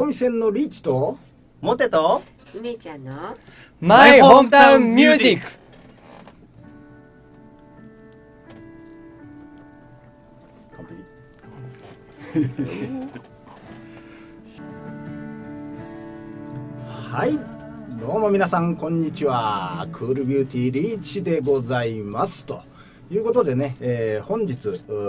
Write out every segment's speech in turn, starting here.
香美線のリーチとモテと梅ちゃんのマイホームタウンミュージック。 完璧はい、どうも皆さんこんにちは。クールビューティーリーチでございますということでね、本日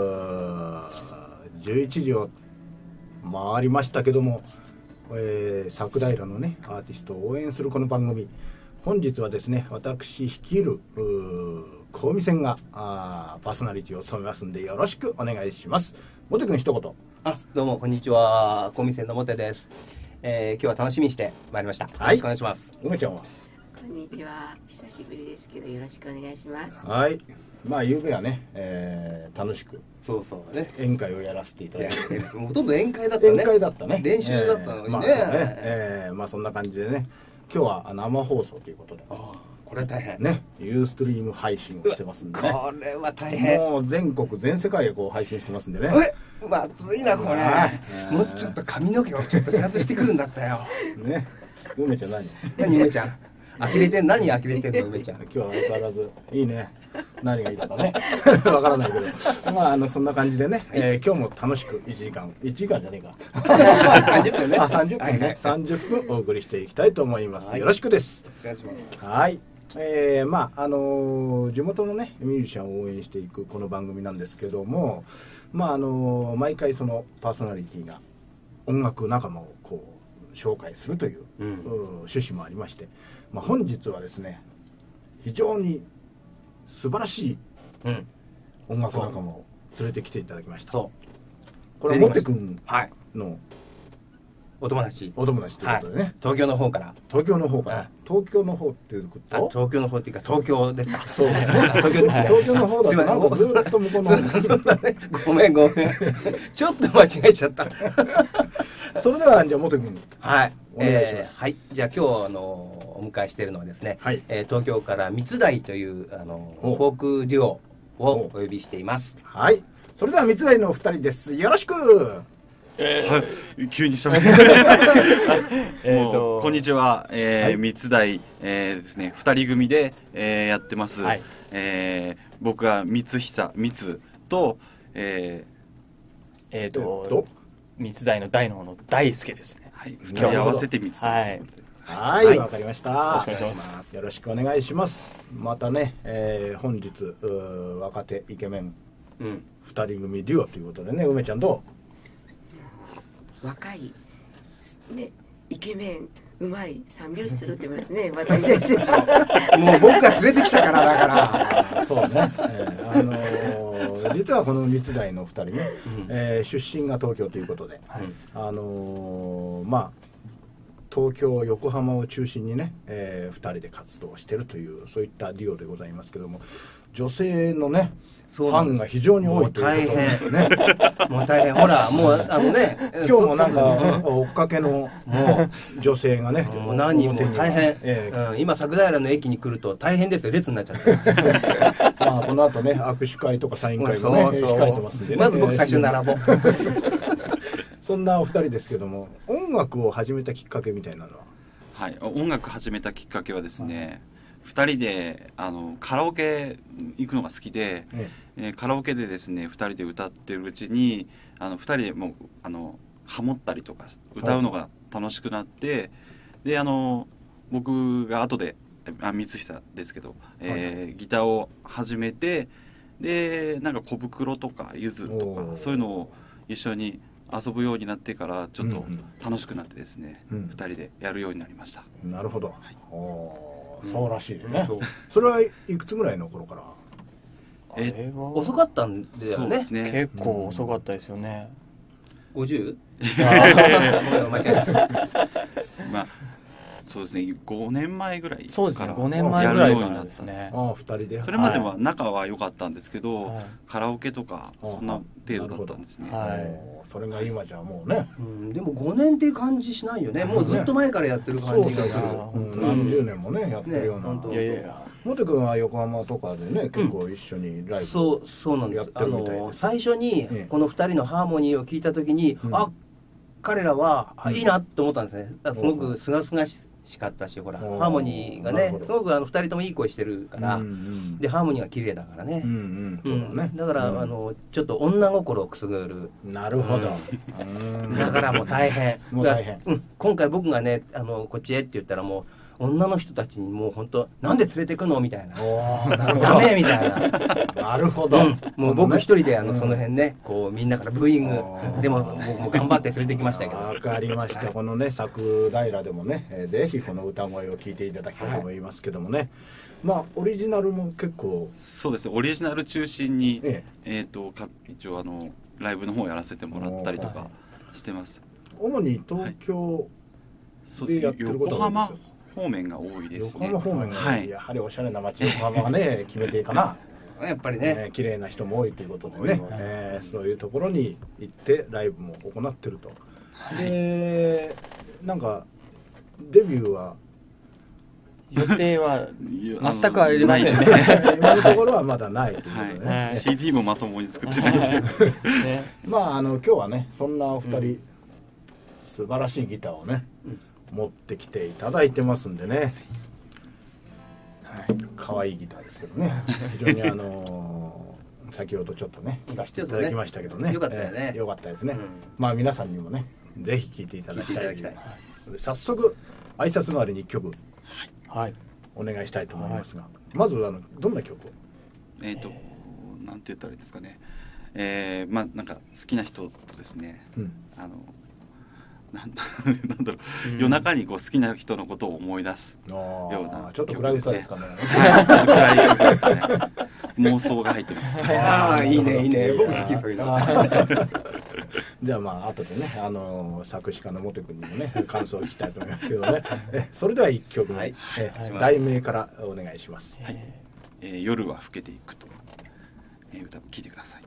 11時を回りましたけども、佐久平のねアーティストを応援するこの番組、本日はですね、私率いる香美線がパーソナリティを務めますんで、よろしくお願いします。モテ君一言。 どうもこんにちは、コミセンのモテです。今日は楽しみにしてまいりました。よろしくお願いします。 梅ちゃんは？ こんにちは、久しぶりですけどよろしくお願いします。 はい、まあ夕べはね、楽しくそうそうね、 宴会をやらせていただいて、 ほとんど宴会だったね。 宴会だったね。 練習だったのにね。 まあそうね、まあそんな感じでね、今日は生放送ということで、 これは大変ね、ユーストリーム配信をしてますんでね。 これは大変。 もう全国全世界へこう配信してますんでね。 まずいなこれ。もうちょっと髪の毛をちょっとちゃんとしてくるんだったよ。 ね、梅ちゃん何梅ちゃん。呆れてん、何呆れてんの梅ちゃん。 今日は相変わらずいいね。何がいいだかねわからないけど、まあそんな感じでね、今日も楽しく1時間じゃねえか 30分ね。 30分ね、30分お送りしていきたいと思います。よろしくです。 お願いします。 はい、まあ地元のねミュージシャンを応援していくこの番組なんですけども、まあ毎回そのパーソナリティが音楽仲間をこう紹介するという、趣旨もありまして、まあ、本日はですね非常に素晴らしい音楽仲間を連れてきていただきました。 そう、 これはモテ君のお友達ということでね、 東京の方から。 東京の方っていうこと東京の方っていうか東京ですか。 そうですね、東京の方だとなんかずっと向こうのごめんちょっと間違えちゃったそれではじゃあモテ君、 はい、 お願いします。 はい、じゃあ今日お迎えしているのはですね、 はい、 東京から三台というフォークデュオをお呼びしています。 はい、それでは三台のお二人です。よろしく。 はい、急に喋るもうこんにちは、三台、ですね、2人組で、やってます、はい、僕は三と三台の大の方の大輔ですね。 はい、2人合わせて三台。 はい、わかりました。よろしくお願いします。またね、本日若手イケメン2人組デュオということでね、梅ちゃんどう？ 若いね、イケメンうまい三拍子揃ってますね。私ですよ。 もう僕が連れてきたからだからそうね、実はこの三台の2人ね、出身が東京ということで、まあ東京横浜を中心にね、2人で活動しているという、そういったデュオでございますけども、女性のねファンが非常に多いということでね。 もう大変。ほら、もうね、 今日もなんか追っかけの女性がね、 もう何人も大変。今佐久平の駅に来ると大変ですよ、列になっちゃって。 まあこの後ね、握手会とかサイン会もね控えてますんでね。 まず僕最初に並ぼう。 そんなお二人ですけども、音楽を始めたきっかけみたいなのは？ はい、音楽始めたきっかけはですね、2人でカラオケ行くのが好きで、カラオケでですね2人で歌ってるうちに2人でもうハモったりとか歌うのが楽しくなって、で僕が後で三久ですけど、ギターを始めて、でなんか小袋とかゆずとかそういうのを一緒に遊ぶようになってからちょっと楽しくなってですね、2人でやるようになりました。 なるほど、そうらしいね。それはいくつぐらいの頃から？ 遅かったんだよね。 結構遅かったですよね。 50？ 間違えた。まあそうですね、5年前ぐらいからそうですね、5年前ぐらいからですね。 2人で。 それまでは仲は良かったんですけど、カラオケとかそんな程度だったんですね。 それが今じゃもうね、 でも5年っていう感じしないよね。もうずっと前からやってる感じがする。 何十年もねやってるような。いやいや、モテ君は横浜とかでね結構一緒にライブそうなんです。最初にこの2人のハーモニーを聞いた時に、あ、 彼らはいいなって思ったんですね。すごくすがすがしかったし、ほらハーモニーがね、すごく2人ともいい声してるから、でハーモニーが綺麗だからね。だからちょっと女心をくすぐる。 なるほど。 だからもう大変。今回僕がねこっちへって言ったらもう女の人たちにもう本当なんで連れてくのみたいな、ダメみたいな。 なるほど。 もう僕一人でその辺ねこうみんなからブーイングでも僕も頑張って連れてきましたけど。 わかりました。このね佐久平でもねぜひこの歌声を聞いていただきたいと思いますけどもね。まあオリジナルも結構そうですね、オリジナル中心に一応ライブの方をやらせてもらったりとかしてます。 主に東京でやってることが多いですよ。 方面が多いですね。 横浜方面が多い、やはりおしゃれな街横浜がね決めていいかな。 やっぱりね綺麗な人も多いということでね、そういうところに行ってライブも行ってると。でなんかデビューは予定は全くありませんね。 今のところはまだないということでね。 CD もまともに作ってないんで。 まあ今日はねそんなお二人素晴らしいギターをね持ってきていただいてますんでね、可愛いギターですけどね、非常に先ほどちょっとね聴かせていただきましたけどね、 よかったよね。 よかったですね。まあ皆さんにもねぜひ聴いていただきたい。早速挨拶代わりに1曲お願いしたいと思いますが、まずどんな曲を？ なんて言ったらいいですかね。まあなんか好きな人とですね、なんだろう、夜中にこう好きな人のことを思い出すようなちょっと暗い歌ですかね。 暗い歌ですね。妄想が入ってます。 ああいいねいいね、僕好きそういうの。 じゃあまあ後でね作詞家のモテ君にもね感想を聞きたいと思いますけどね。それでは1曲目、題名からお願いします。 夜は更けていくと歌を聴いてください。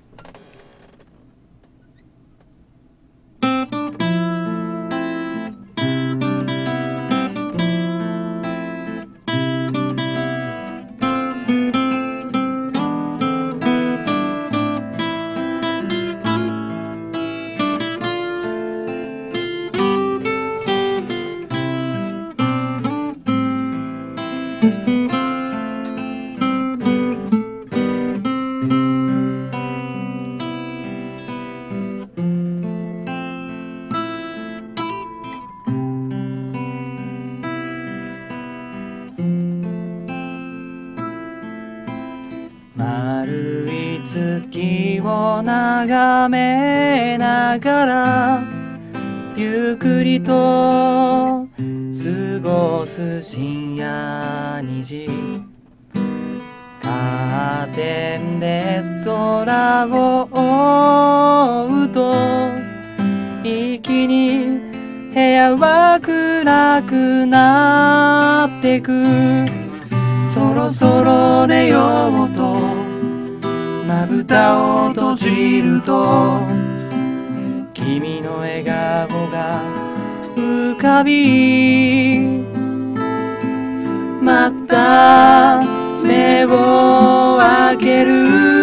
丸い月を眺めながらゆっくりと過ごす深夜2時、カーテンで空を覆うと一気に部屋は暗くなってく。そろそろ寝ようとまぶたを閉じると君の笑顔が浮かび、また目を開ける。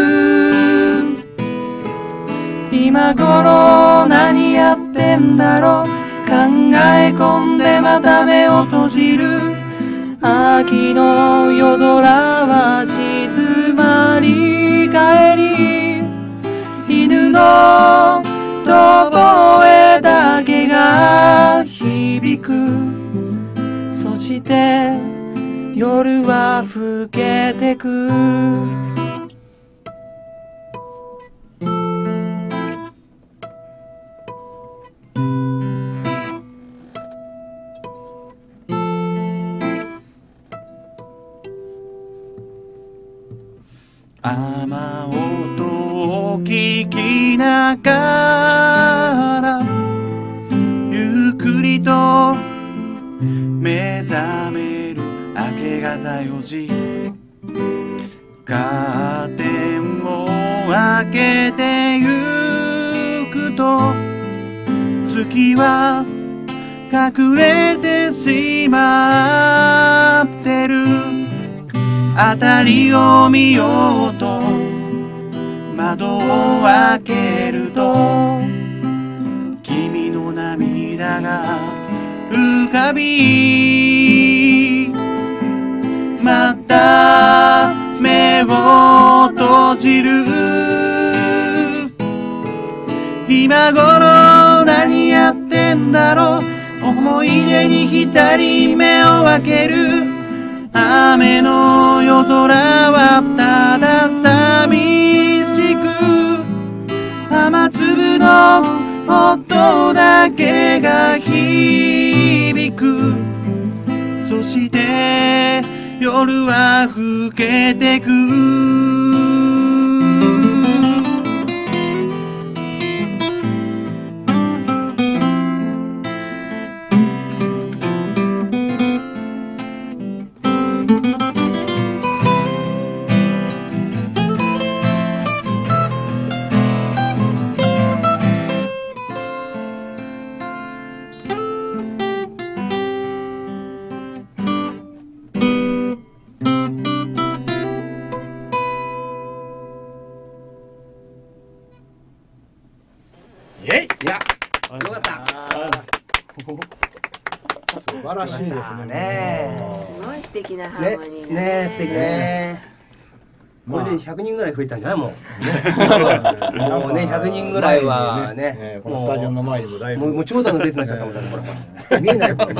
今頃何やってんだろう、考え込んでまた目を閉じる。秋の夜空は静まり返り、犬の遠吠えだけが響く。そして夜は更けてく。 雨音を聞きながらゆっくりと目覚める明け方4時、カーテンを開けてゆくと月は隠れてしまってる。辺りを見ようと窓を開けると君の涙が浮かびまた目を閉じる今頃何やってんだろう思い出に浸目を分ける雨の夜空はただ寂しく雨粒の音だけが響くそして夜は更けてく素晴らしいですね。すごい素敵なハーモニーね。素敵ね。これで100人ぐらい増えたんじゃないもう。もうね100人ぐらいはね。 このスタジオの前にもだいぶもう長蛇の列になっちゃったもんね。見えないもん。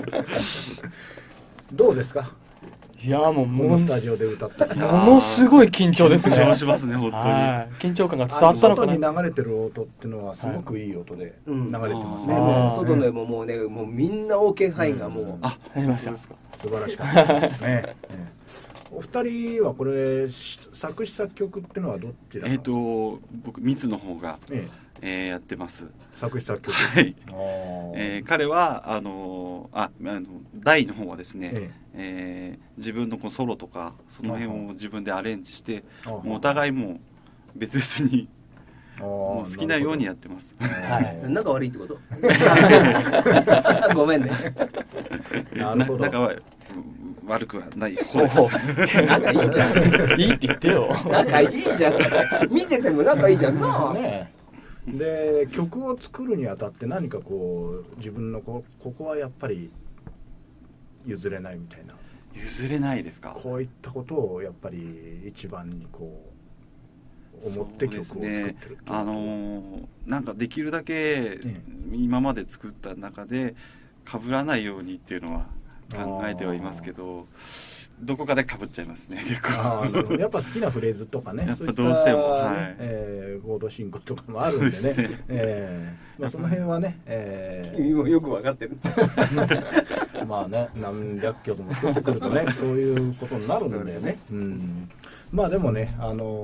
どうですか。 いやもうこのスタジオで歌ってものすごい緊張ですね。 緊張しますね本当に。 緊張感が伝わったのかな。 外に流れてる音っていうのはすごくいい音で流れてますね。 外でももうねもうみんな OK 範囲がもうありました。 素晴らしかったですね。お二人はこれ作詞作曲っていうのはどちら？ 僕ミツの方がやってます。 作詞作曲。 はい。彼は大の方はですね、自分のこのソロとかその辺を自分でアレンジして、もうお互いもう別々にもう好きなようにやってます。 仲悪いってこと？ごめんね。 なるほど。 仲は悪くはない方です。 仲いいじゃん。 いいって言ってよ。 仲いいじゃん。見てても仲いいじゃんな。 で曲を作るにあたって何かこう自分のここはやっぱり譲れないみたいな。 譲れないですか。 こういったことをやっぱり一番にこう思って曲を作ってるっていう。 なんかできるだけ今まで作った中で被らないようにっていうのは考えてはいますけど、どこかで被っちゃいますね結構。 やっぱ好きなフレーズとかね、 やっぱどうしてもコード進行とかもあるんでね、その辺はね、 君もよく分かってる。 まあね、何百曲も作ってくるとねそういうことになるんだよね。まあでもね、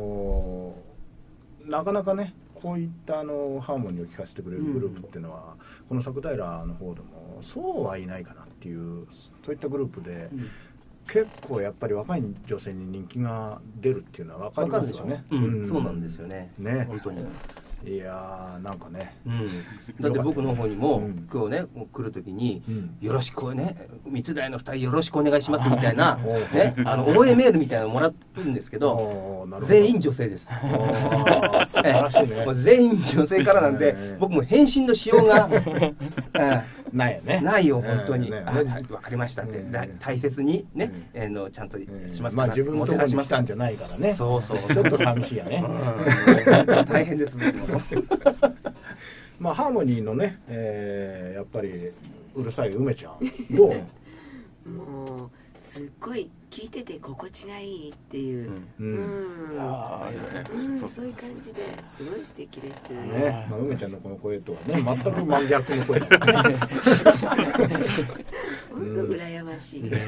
なかなかねこういったハーモニーを聴かせてくれるグループっていうのは、この作平の方でもそうはいないかなっていう、そういったグループで、結構やっぱり若い女性に人気が出るっていうのは分かりますよね。 そうなんですよね。本当に。 いやーなんかね、 だって僕の方にも今日ね来る時によろしくね三代の2人よろしくお願いしますみたいなね応援メールみたいなのもらってるんですけど、全員女性です。 素晴らしいね。 全員女性からなんで僕も返信のしようがないよね。 ないよ本当に。分かりましたって大切にねちゃんとしますから。 自分のところに来たんじゃないからね。 そうそう。 ちょっと寂しいやね。 大変です。 まあハーモニーのね、やっぱりうるさい梅ちゃんどう？ もうすっごい聞いてて心地がいいっていう、そういう感じですごい素敵ですね。梅ちゃんのこの声とはね全く真逆の声だからね。 本当羨ましい。 い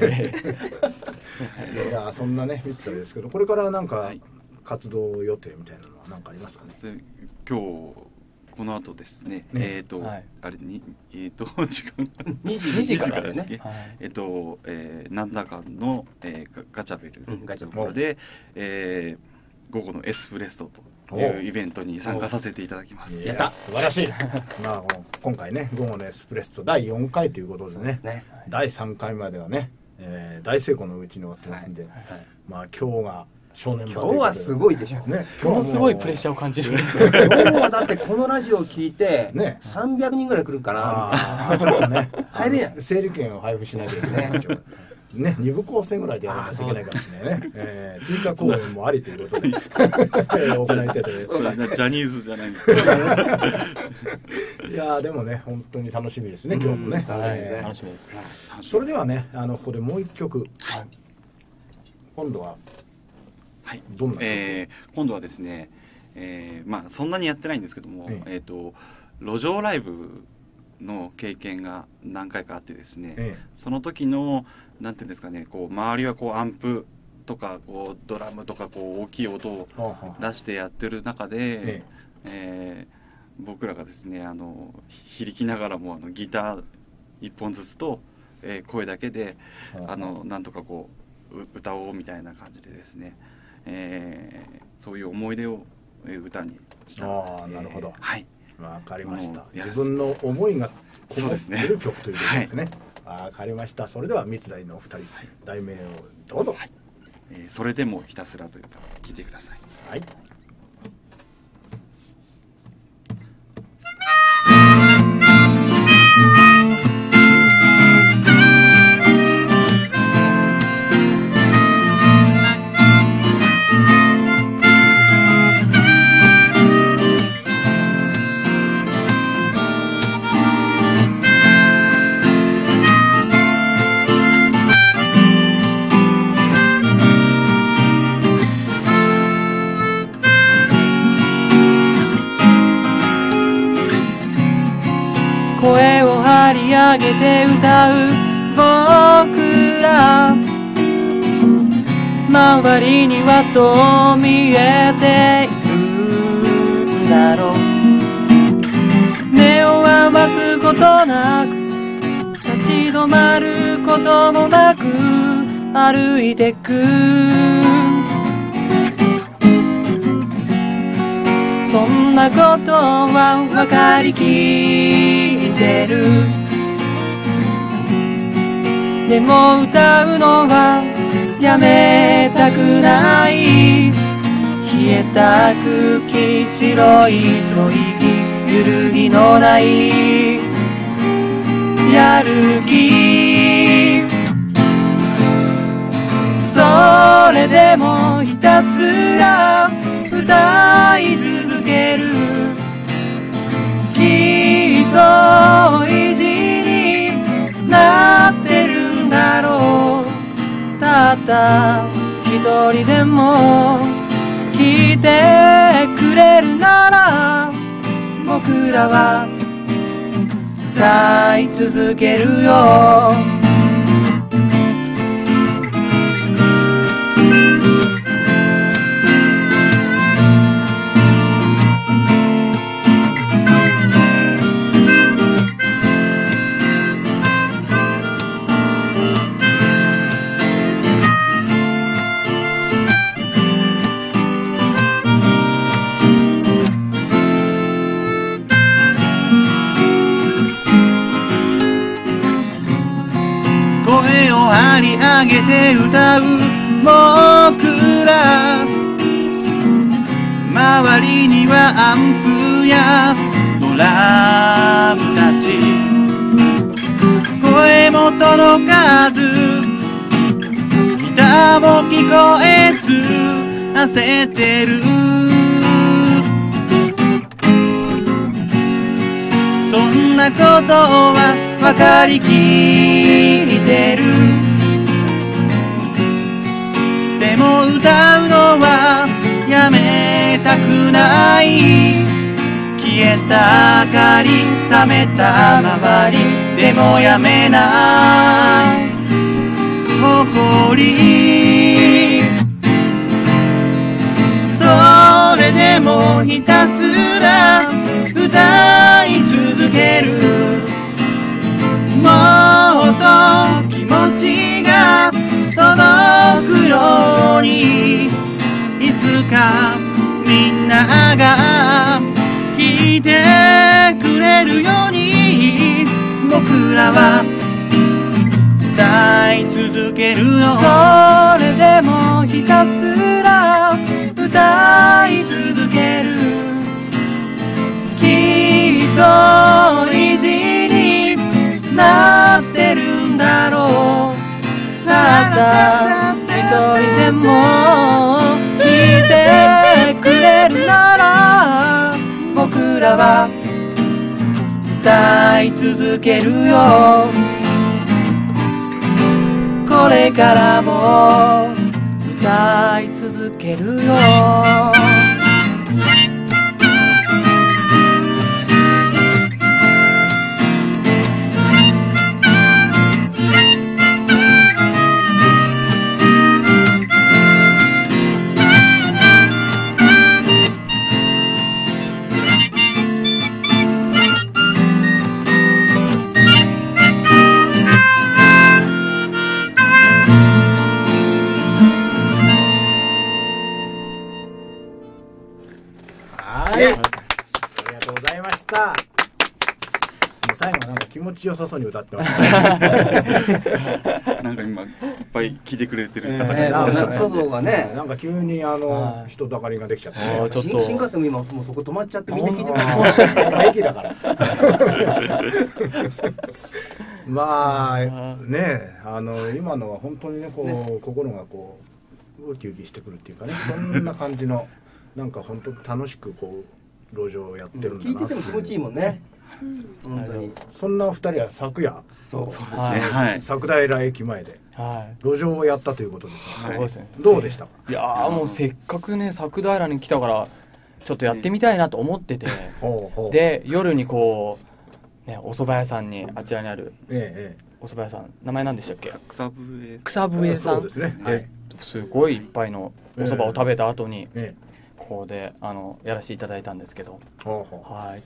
やそんなね見てたんですけど、これからなんか活動予定みたいなのは何かありますかね。 今日この後ですね、あれに時間 2時からですね。 なんだかのガチャベルのところで午後のエスプレッソというイベントに参加させていただきます。 やった、素晴らしい。まあ今回ね午後のエスプレッソ第4回ということでね、第3回まではね大成功のうちに終わってますんで、まあ今日が少年版。 今日はすごいでしょね。 ものすごいプレッシャーを感じる。 今日はだってこのラジオを聞いてね 300人ぐらい来るかな。 ちょっとね、 入れない。 整理券を配布しないといけない。ね、2部構成ぐらいでやらないといけないかもしれないね。追加公演もありということで行いたいと思います。 ジャニーズじゃないんですか。 いやでもね、本当に楽しみですね、今日もね。 楽しみです。 それではね、ここでもう一曲、今度はどんな曲？ 今度はですね、まあそんなにやってないんですけども、路上ライブの経験が何回かあってですね、その時のなんていうんですかね、こう周りはこうアンプとかこうドラムとかこう大きい音を出してやってる中で、僕らがですね響きながらもギター一本ずつと、声だけでなんとかこう歌おうみたいな感じでですね、そういう思い出を歌にした。 なるほど。 はい。 わかりました。自分の思いがこもっている曲ということですね。わかりました。それでは三代のお二人、題名をどうぞ。 それでもひたすらという歌を聴いてください。 はい。 声を張り上げて歌う僕ら、周りにはどう見えているんだろう。目を合わすことなく、立ち止まることもなく歩いてく。そんなことは分かりきってる。でも歌うのはやめたくない。冷えた空気、白い吐息、揺るぎのないやる気。それでもひたすら歌い続ける。きっと意地になってるんだろう。たった一人でも来てくれるなら、僕らは歌い続けるよ。 張り上げて歌う僕ら、周りにはアンプやドラムたち、声も届かずギターも聞こえず焦ってる。そんなことは分かりきってる。でも歌うのはやめたくない。消えた明かり、冷めた周り、でもやめない誇り。それでもひたすら歌い続ける。もっと気持ちが届くように、いつかみんなが聞いてくれるように、僕らは歌い続けるよ。 それでもひたすら歌い続けるきっと意地になってるんだろうただ一人でもいてくれるなら僕らは歌い続けるよこれからも歌い続けるよ気持ちよさそうに歌ってましたねなんか今いっぱい聞いてくれてる方が外がねなんか急に人だかりができちゃってちょっと新幹線も今もうそこ止まっちゃってみんな聞いてます駅だからまあね今のは本当にねこう心がこうウキウキしてくるっていうかねそんな感じのなんか本当に楽しくこう路上をやってるんだなっていう、 聞いてても気持ちいいもんね本当にそんなお二人は昨夜そうですね、はい、 佐久平駅前で路上をやったということですが、はい、 どうでしたか？ いやーもうせっかくね佐久平に来たからちょっとやってみたいなと思ってて、で夜にこう、ね、お蕎麦屋さんにあちらにある、お蕎麦屋さん名前何でしたっけ？草笛さんですね、 すごいいっぱいのお蕎麦を食べた後に、ここでやらせていただいたんですけど、はい、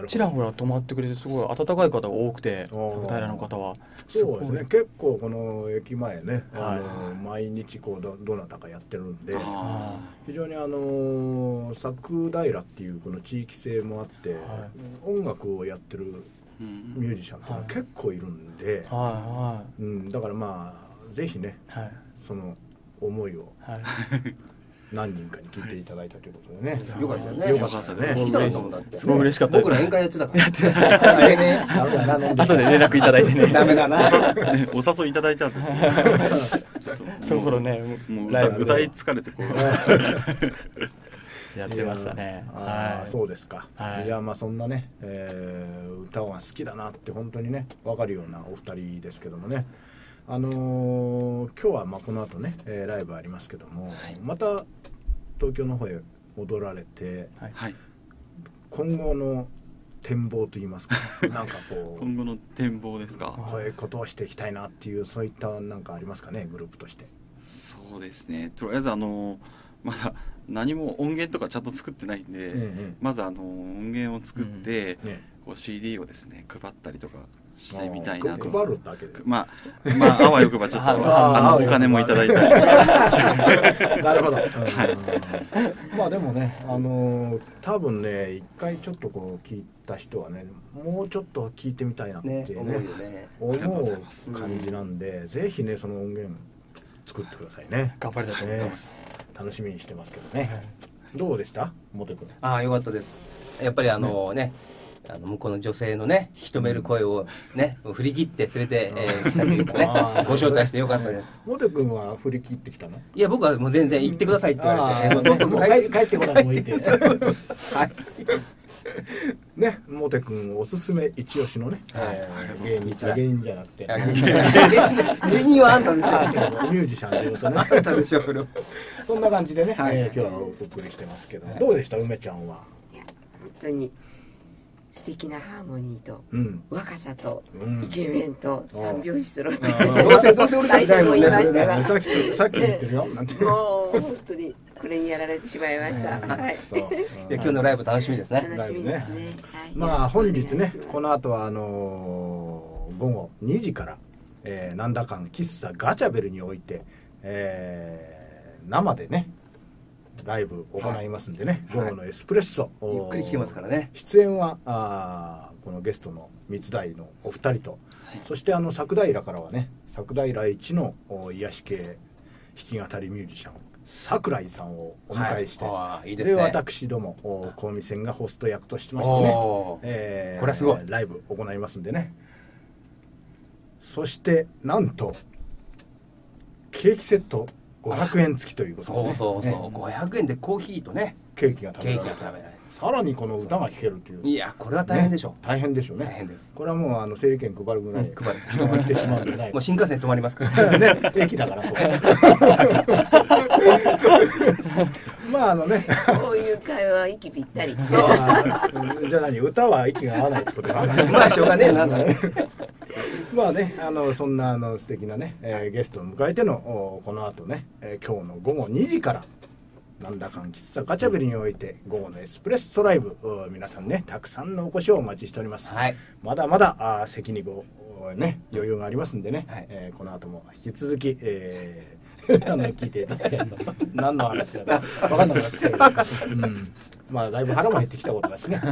ちらほら泊まってくれてすごい温かい方が多くて佐久平の方はそうですね結構この駅前ね毎日こうどなたかやってるんで非常に佐久平っていうこの地域性もあって、音楽をやってるミュージシャンってのは結構いるんで、だからまあぜひね、その思いを、何人かに聞いていただいたということでね。 よかったね。 よかったね。 聞いたんだもんだって。 すごい嬉しかったです。 僕ら宴会やってたから。 やってた。後で連絡いただいてね。 ダメだな。 お誘いいただいたんですけど。 その頃ね、 もう歌い疲れてこうやってましたね。 そうですか。いやまあそんなね歌が好きだなって本当にね分かるようなお二人ですけどもね。今日はまあこの後ね、ライブありますけども、また東京の方へ戻られて、今後の展望といいますかなんかこう今後の展望ですか？ こういうことをしていきたいなっていうそういったなんかありますかねグループとして。 そうですね、とりあえずまだ何も音源とかちゃんと作ってないんで、まず音源を作って、こう CD をですね配ったりとかしてみたいなと。 配るだけでまああわよくばちょっとお金もいただいたりなるほど、まあでもね多分ね一回ちょっとこう聞いた人はねもうちょっと聞いてみたいなっていうね思う感じなんで、ぜひねその音源作ってくださいね。 頑張りたいと思います。 楽しみにしてますけどね。どうでしたモテ君？ よかったです。やっぱりね向こうの女性のね引き止める声をね振り切って連れてきたというかねご招待してよかったです。 モテ君は振り切ってきたの？ いや僕はもう全然行ってくださいって言われて帰ってこなくてもいいってね、モテ君おすすめ一押しのね芸人じゃなくて芸人はあんたでしょミュージシャンでいうとねあんたでしょそんな感じでね今日はお送りしてますけど、どうでした梅ちゃんは？ 本当に素敵なハーモニーと若さとイケメンと三拍子揃って最初も言いましたがさっき言ってるよなんてもう本当にこれにやられてしまいました。 今日のライブ楽しみですね。 楽しみですね。 まあ本日ねこの後は午後2時からなんだかん喫茶ガチャベルにおいて生でねライブ行いますんでね、午後のエスプレッソ、 ゆっくり聴けますからね。 出演はこのゲストの三大のお二人と、そして佐久平からはね佐久平一の癒し系弾き語りミュージシャン桜井さんをお迎えして、 いいですね、 で私ども香美線がホスト役としてましてね、これはすごいライブ行いますんでね。そしてなんとケーキセット500円付きということで、ね、 そう500円でコーヒーとねケーキが食べられる、さらにこの歌が聴けるという。 いやこれは大変でしょう、 大変でしょうね。 大変です。 これはもう整理券配るぐらい人が来てしまうんでない。 もう新幹線止まりますからね、駅だからそうまあね、 こういう会話は息ぴったり。 じゃあ何、歌は息が合わないってことでまあしょうがねえなまあね、そんな素敵なね、ゲストを迎えてのこの後ね、今日の午後2時からなんだかん喫茶ガチャベリにおいて午後のエスプレッソライブ、皆さんねたくさんのお越しをお待ちしております、まだまだ席にね余裕がありますんでね、この後も引き続き、聞いていただきたいと。何の話か分かんなくなってきたけど、まあだいぶ腹も減ってきたことだしね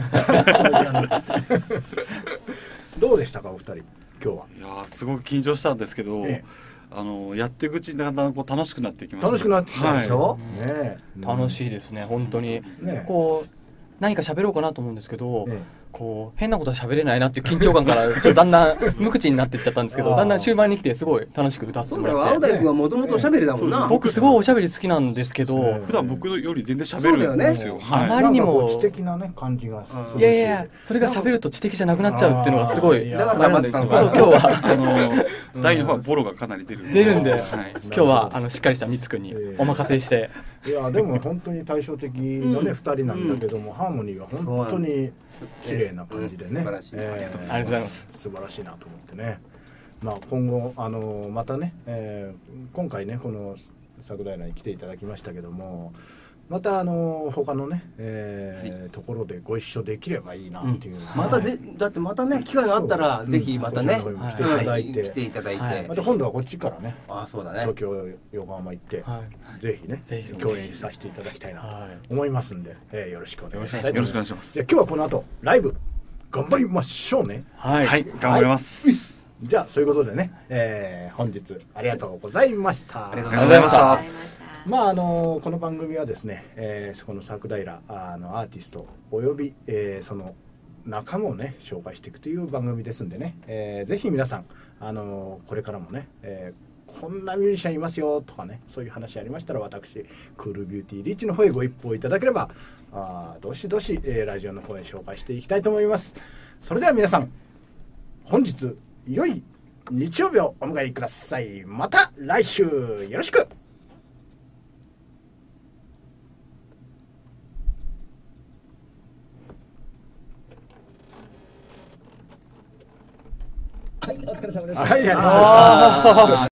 どうでしたかお二人今日は。 いやすごく緊張したんですけど、やっていくうちにだんだん楽しくなってきました。 楽しくなってきたでしょ、 楽しいですね本当に、こう何か喋ろうかなと思うんですけど、こう変なことは喋れないなっていう緊張感からちょっとだんだん無口になっていっちゃったんですけどだんだん終盤に来てすごい楽しく歌ってもらって。 青大君はもともとおしゃべりだもんな。 僕すごいおしゃべり好きなんですけど、 普段僕より全然喋るんですよ。 あまりにも知的なね感じが。 いやいやそれが喋ると知的じゃなくなっちゃうっていうのがすごい。 だから黙ってたのか。 今日は第2の方はボロがかなり出るんで、今日はしっかりしたミツ君にお任せして。 いやでも本当に対照的のね2人なんだけども、ハーモニーが本当に綺麗な感じでね、 素晴らしい。 ありがとうございます。 素晴らしいなと思ってね。まあ今後またね、今回ねこの桜井に来ていただきましたけども、また他のね、ところでご一緒できればいいなっていう、 まただってまたね機会があったらぜひまたね来ていただいて、また今度はこっちからね、東京横浜行ってぜひね共演させていただきたいなと思いますんで、よろしくお願いします。 よろしくお願いします。 じゃあ今日はこの後ライブ頑張りましょうね。 はい、頑張ります。 じゃあそういうことでね、本日ありがとうございました。 ありがとうございました。 まあこの番組はですね、この佐久平アーティストおよび、その仲間をね紹介していくという番組ですんでね、ぜひ皆さんこれからもね、こんなミュージシャンいますよとかね、そういう話ありましたら私クールビューティーリッチの方へご一報いただければどしどし、ラジオの方へ紹介していきたいと思います。それでは皆さん本日良い日曜日をお迎えください。また来週よろしく。はい、お疲れ様でした。はい、ありがとうございました。